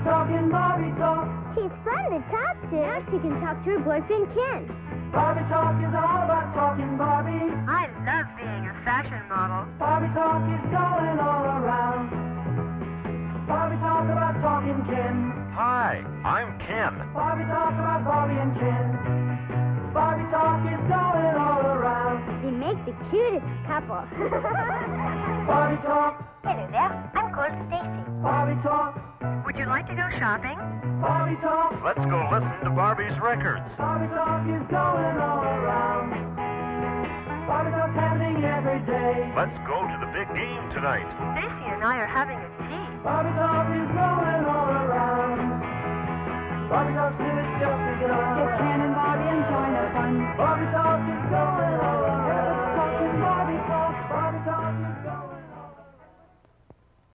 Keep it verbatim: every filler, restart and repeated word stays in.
talking Barbie talk. She's fun to talk to. Now she can talk to her boyfriend, Ken. Barbie talk is all about talking Barbie. I love being a fashion model. Barbie talk is going all around. Barbie talk about talking Ken. Hi, I'm Ken. Barbie talk about Barbie and Ken. Barbie talk is going all around. They make the cutest couple. Barbie talk. Hello there, I'm called Stacy. Barbie talk. Would you like to go shopping? Barbie talk. Let's go listen to Barbie's records. Barbie talk is going all around. Barbie talk's happening every day. Let's go to the big game tonight. Stacy and I are having a tea. Barbie talk is going all around. Barbie talk till it's just begun. Get Ken and Barbie and join the fun. Barbie talk is going